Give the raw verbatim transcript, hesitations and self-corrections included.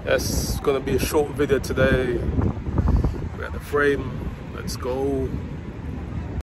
That's gonna be a short video today. We're at the frame. Let's go.